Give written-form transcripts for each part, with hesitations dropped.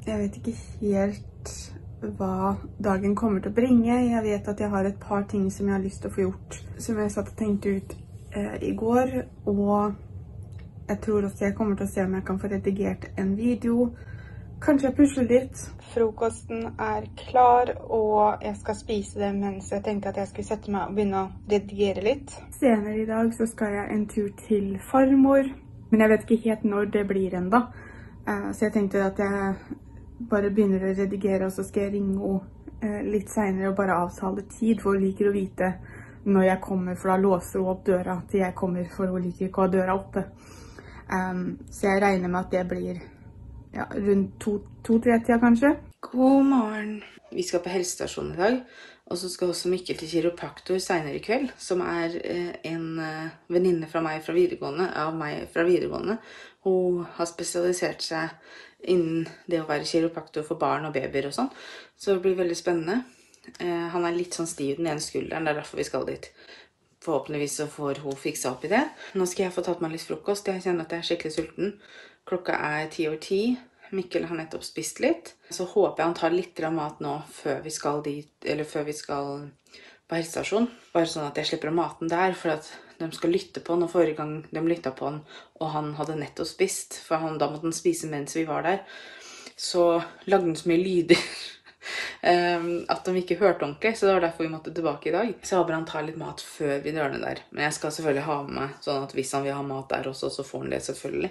Jeg vet ikke helt hva dagen kommer til å bringe. Jeg vet at jeg har et par ting som jeg har lyst til å få gjort, som jeg satt og tenkte ut i går, og jeg tror også jeg kommer til å se om jeg kan få redigert en video. Kanskje jeg pusler litt. Frokosten er klar, og jeg skal spise det mens jeg tenkte at jeg skulle sette meg og begynne å redigere litt. Senere i dag så skal jeg en tur til farmor, men jeg vet ikke helt når det blir enda. Så jeg tenkte at jeg bare begynner å redigere, og så skal jeg ringe henne litt senere og bare avtale tid, for hun liker å vite når jeg kommer, for da låser hun opp døra til jeg kommer, for hun liker ikke å ha døra oppe. Så jeg regner med at det blir rundt 2-3-tida kanskje. God morgen! Vi skal på helsestasjonen i dag, og så skal også Mikkel til kiropraktor senere i kveld, som er en venninne fra meg fra videregående, Hun har spesialisert seg innen det å være kiropraktor for barn og babyer og sånn, så det blir veldig spennende. Han er litt sånn stiv i den ene skulderen, det er derfor vi skal dit. Forhåpentligvis så får hun fikse opp i det. Nå skal jeg få tatt meg litt frokost. Jeg kjenner at jeg er skikkelig sulten. Klokka er 10:10. Mikkel har nettopp spist litt. Så håper jeg han tar litt mat nå før vi skal dit, eller før vi skal på helsestasjon. Bare sånn at jeg slipper å mate den der, for at de skal lytte på den. Og forrige gang de lyttet på den, og han hadde nettopp spist, for da måtte han spise mens vi var der, så lagde han så mye lyder at de ikke hørte ordentlig, så det var derfor vi måtte tilbake i dag. Så jeg håper han tar litt mat før vi drar ned der. Men jeg skal selvfølgelig ha med meg, sånn at hvis han vil ha mat der også, så får han det selvfølgelig.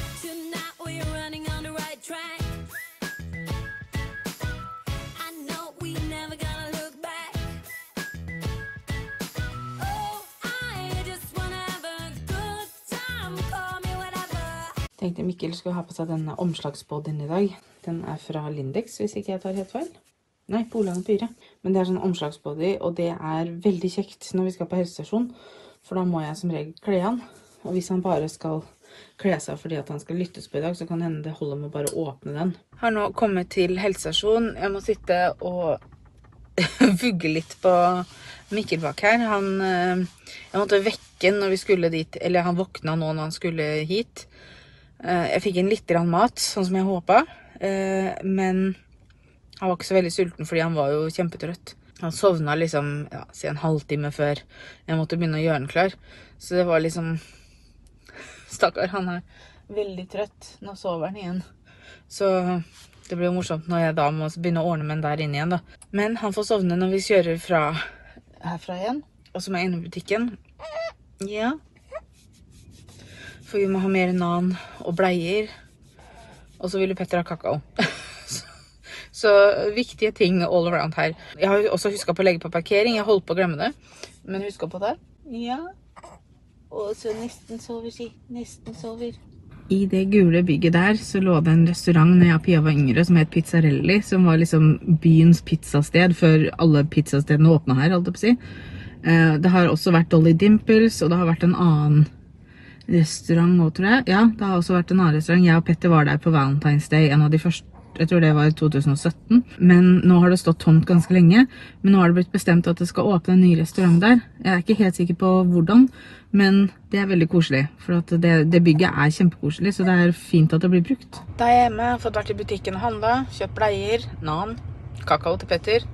Tenkte Mikkel skulle ha på seg denne omslagsbodyen i dag. Den er fra Lindex, hvis ikke jeg tar helt feil. Nei, Polarn og Pyre. Men det er sånn omslagsbody, og det er veldig kjekt når vi skal på helsestasjon, for da må jeg som regel kle han. Og hvis han bare skal kle seg fordi at han skal lyttes på i dag, så kan hende det holde med bare å åpne den. Jeg har nå kommet til helsestasjon. Jeg må sitte og vugge litt på Mikkel bak her. Jeg måtte vekke når vi skulle dit, eller han våkna nå når han skulle hit. Jeg fikk inn litt mat, sånn som jeg håpet, men han var ikke så veldig sulten, fordi han var jo kjempetrøtt. Han sovnet liksom, si en halvtime før jeg måtte begynne å gjøre den klar. Så det var liksom, stakkar, han er veldig trøtt. Nå sover han igjen. Så det blir jo morsomt når jeg da må begynne å ordne med den der inne igjen da. Men han får sovne når vi kjører herfra igjen, og så må jeg inn i butikken. Ja. For vi må ha mer nan og bleier. Og så vil jo Petter ha kakao. Så viktige ting all around her. Jeg har også husket på å legge på parkering. Jeg holdt på å glemme det. Men husket på det. Ja. Og så nesten sover, si. Nesten sover. I det gule bygget der så lå det en restaurant når jeg og Pia var yngre som het Pizzarelli, som var liksom byens pizzasted før alle pizzastedene åpnet her, holdt jeg på å si. Det har også vært Dolly Dimples, og det har vært en annen restaurant også, tror jeg. Ja, det har også vært en annen restaurant. Jeg og Petter var der på Valentine's Day, en av de første, jeg tror det var i 2017. Men nå har det stått tomt ganske lenge. Men nå har det blitt bestemt at det skal åpne en ny restaurant der. Jeg er ikke helt sikker på hvordan, men det er veldig koselig. For at det bygget er kjempekoselig, så det er fint at det blir brukt. Da er jeg hjemme, har fått vært i butikken og handlet, kjøpt bleier, nan, kakao til Petter,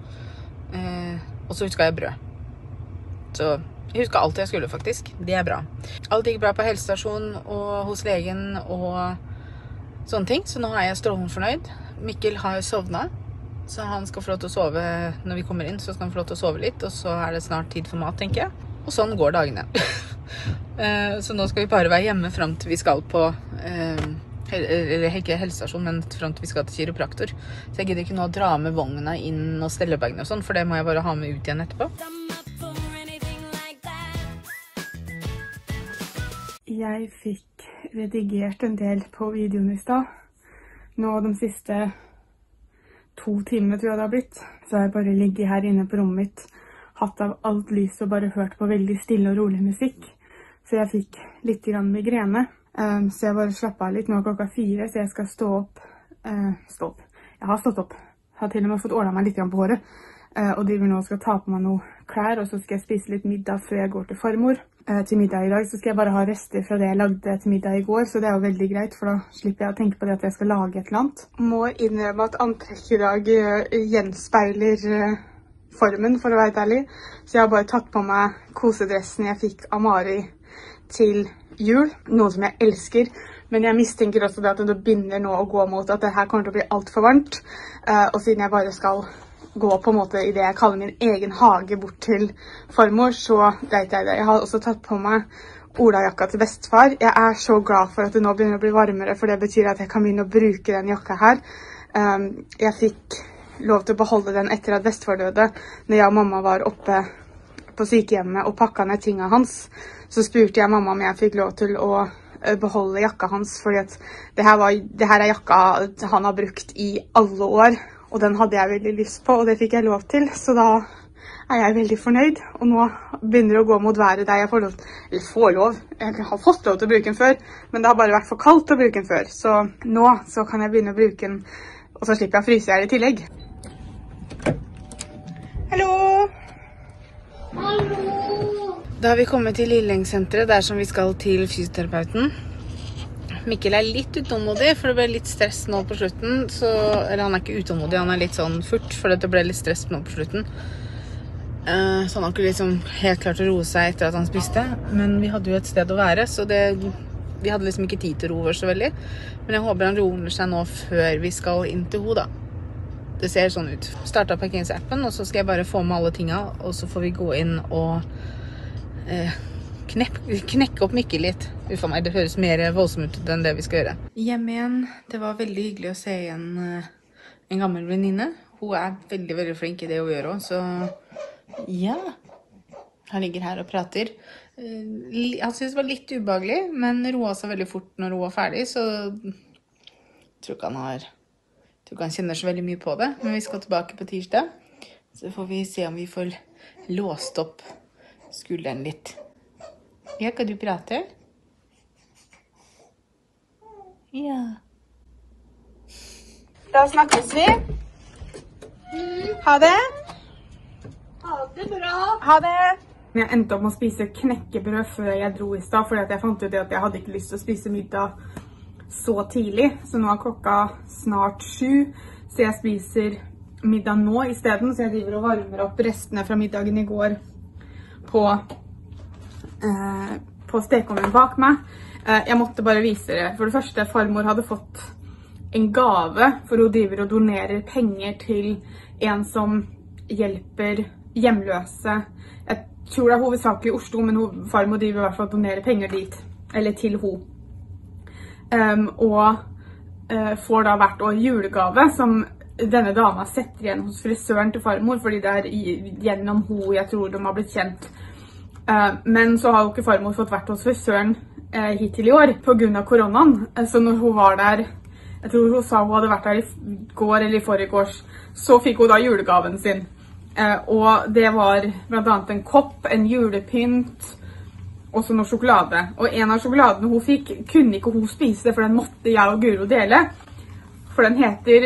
og så husker jeg brød. Så jeg husker alt jeg skulle faktisk. Det er bra. Alt gikk bra på helsestasjonen og hos legen og sånne ting, så nå er jeg strålende fornøyd. Mikkel har sovnet, så han skal få lov til å sove når vi kommer inn, så skal han få lov til å sove litt, og så er det snart tid for mat, tenker jeg. Og sånn går dagene. Så nå skal vi bare være hjemme frem til vi skal på, eller ikke helsestasjon, men frem til vi skal til kiropraktor. Så jeg gidder ikke nå å dra med vogna inn og stellebagene og sånn, for det må jeg bare ha med ut igjen etterpå. Jeg fikk redigert en del på videoen i sted. Nå de siste 2 timene tror jeg det har blitt. Så har jeg bare ligget her inne på rommet mitt, hatt av alt lys og bare hørt på veldig stille og rolig musikk. Så jeg fikk litt grann migrene. Så jeg bare slappet av litt. Nå er klokka 4, så jeg skal stå opp. Jeg har stått opp. Jeg har til og med fått ordnet meg litt grann på håret. Og driver nå og skal ta på meg noe klær, og så skal jeg spise litt middag før jeg går til farmor. til middag i dag, så skal jeg bare ha rester fra det jeg lagde til middag i går, så det er jo veldig greit, for da slipper jeg å tenke på det at jeg skal lage et eller annet. Må innrømme at antrekket i dag gjenspeiler formen, for å være helt ærlig. Så jeg har bare tatt på meg kosedressen jeg fikk av Mari til jul, noe som jeg elsker. Men jeg mistenker også det at det begynner nå å gå mot at det her kommer til å bli alt for varmt. Og siden jeg bare skal gå på en måte i det jeg kaller min egen hage bort til farmor, så vet jeg det. Jeg har også tatt på meg olajakka til bestefar. Jeg er så glad for at det nå begynner å bli varmere, for det betyr at jeg kan begynne å bruke den jakka her. Jeg fikk lov til å beholde den etter at bestefar døde. Når jeg og mamma var oppe på sykehjemmet og pakket ned tingene hans, så spurte jeg mamma om jeg fikk lov til å beholde jakka hans, fordi at det her er jakka han har brukt i alle år, og den hadde jeg veldig lyst på, og det fikk jeg lov til, så da er jeg veldig fornøyd. Og nå begynner det å gå mot været der jeg får lov, jeg har fått lov til å bruke den før, men det har bare vært for kaldt å bruke den før. Så nå så kan jeg begynne å bruke den, og så slipper jeg å fryse her i tillegg. Hallo! Hallo! Da har vi kommet til Lilleeng-senteret, der som vi skal til fysioterapeuten. Mikkel er litt utålmodig, for det ble litt stress nå på slutten. Eller han er ikke utålmodig, han er litt sånn furt, for det ble litt stress nå på slutten. Så han har ikke liksom helt klart å roe seg etter at han spiste. Men vi hadde jo et sted å være, så vi hadde liksom ikke tid til å roe oss så veldig. Men jeg håper han roer seg nå før vi skal inn til ho da. Det ser sånn ut. Startet parkeringsappen, og så skal jeg bare få med alle tingene, og så får vi gå inn og knekke opp Mikkel litt. Uffa meg, det høres mer voldsomt ut enn det vi skal gjøre. Hjemme igjen, det var veldig hyggelig å se igjen en gammel venninne. Hun er veldig, veldig flink i det hun gjør også, så ja. Han ligger her og prater. Han synes det var litt ubehagelig, men roet seg veldig fort når hun var ferdig, så jeg tror ikke han kjenner så veldig mye på det. Men vi skal tilbake på tirsdag, så får vi se om vi får låst opp skulderen litt. Ja, kan du prate? Ja. Da snakkes vi. Ha det. Ha det bra. Ha det. Jeg endte opp med å spise knekkebrød før jeg dro i sted, fordi jeg fant ut at jeg hadde ikke lyst til å spise middag så tidlig. Så nå er klokka snart 7, så jeg spiser middag nå i stedet. Så jeg driver og varmer opp restene fra middagen i går på stekeovnen bak meg. Jeg måtte bare vise dere. For det første, farmor hadde fått en gave, for hun driver og donerer penger til en som hjelper hjemløse. Jeg tror det er hovedsakelig i Oslo, men farmor driver i hvert fall og donerer penger dit, eller til hun. Og får da hvert år julegave, som denne dama setter igjen hos frisøren til farmor, fordi det er gjennom hun jeg tror de har blitt kjent. Men så har jo ikke farmor fått vært hos frisøren hittil i år på grunn av koronaen. Så når hun var der, jeg tror hun sa hun hadde vært der i går eller i forrige, så fikk hun da julegaven sin. Og det var blant annet en kopp, en julepynt og så noe sjokolade. Og en av sjokoladene hun fikk kunne ikke hun spise, for den måtte jeg og Guro dele. For den heter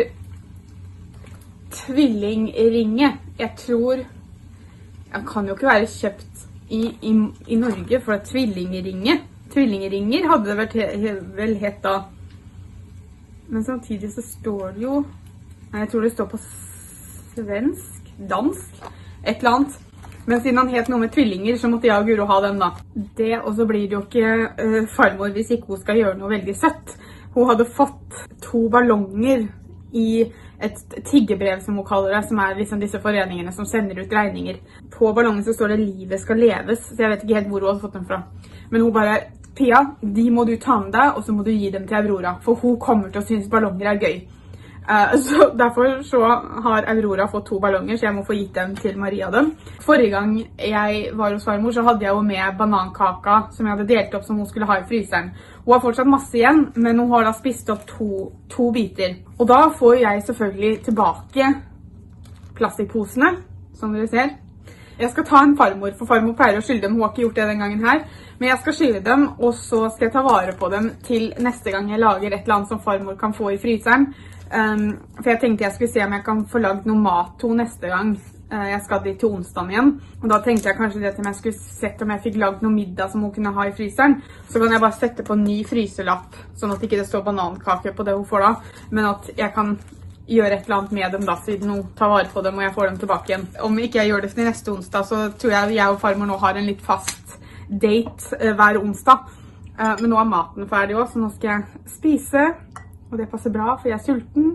Tvillingringe. Jeg tror, den kan jo ikke være kjøpt i Norge, for tvillingringer hadde det vel hett da. Men samtidig så står det jo, jeg tror det står på svensk, dansk, et eller annet. Men siden han het noe med tvillinger, så måtte jeg og Guro ha den da. Det, og så blir det jo ikke farmor hvis ikke hun skal gjøre noe veldig søtt. Hun hadde fått 2 ballonger i et tiggebrev, som hun kaller det, som er liksom disse foreningene som sender ut regninger. På ballongen så står det «Livet skal leves», så jeg vet ikke helt hvor hun hadde fått dem fra. Men hun bare, Pia, de må du ta med deg, og så må du gi dem til Aurora, for hun kommer til å synes ballonger er gøy. Så derfor så har Aurora fått 2 ballonger, så jeg må få gitt dem til Maria dem. Forrige gang jeg var hos farmor, så hadde jeg jo med banankaka som jeg hadde delt opp som hun skulle ha i fryseren. Hun har fortsatt masse igjen, men hun har da spist opp to biter. Og da får jeg selvfølgelig tilbake plastikkposene, som dere ser. Jeg skal ta en farmor, for farmor pleier å skylle dem, hun har ikke gjort det den gangen her. Men jeg skal skylle dem, og så skal jeg ta vare på dem til neste gang jeg lager et eller annet som farmor kan få i fryseren. For jeg tenkte jeg skulle se om jeg kan få lagd noe mat til neste gang. Jeg skal dit til onsdagen igjen, og da tenkte jeg kanskje det til om jeg skulle sett om jeg fikk laget noe middag som hun kunne ha i fryseren. Så kan jeg bare sette på en ny fryselapp, sånn at ikke det står banankake på det hun får da, men at jeg kan gjøre et eller annet med dem da, siden hun tar vare på dem og jeg får dem tilbake igjen. Om ikke jeg gjør det til neste onsdag, så tror jeg og farmor nå har en litt fast date hver onsdag. Men nå er maten ferdig også, så nå skal jeg spise, og det passer bra, for jeg er sulten.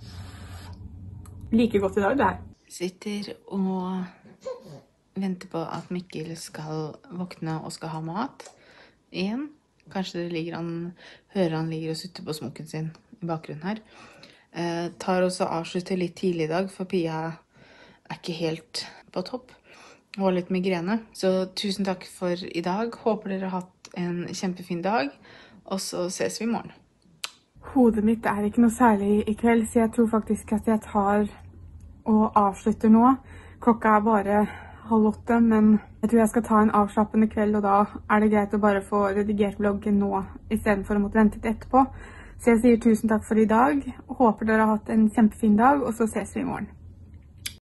Like godt i dag, det her. Sitter og venter på at Mikkel skal våkne og skal ha mat igjen. Kanskje hører han ligger og sutter på smokken sin i bakgrunnen her. Tar også avslutter litt tidlig i dag, for Pia er ikke helt på topp. Hun har litt migrene. Så tusen takk for i dag. Håper dere har hatt en kjempefin dag, og så ses vi i morgen. Hodet mitt er ikke noe særlig i kveld, så jeg tror faktisk at jeg tar og avslutter nå. Klokka er bare 7:30, men jeg tror jeg skal ta en avslappende kveld, og da er det greit å bare få redigert vloggen nå, i stedet for å måtte vente til etterpå. Så jeg sier tusen takk for i dag, håper dere har hatt en kjempefin dag, og så ses vi i morgen.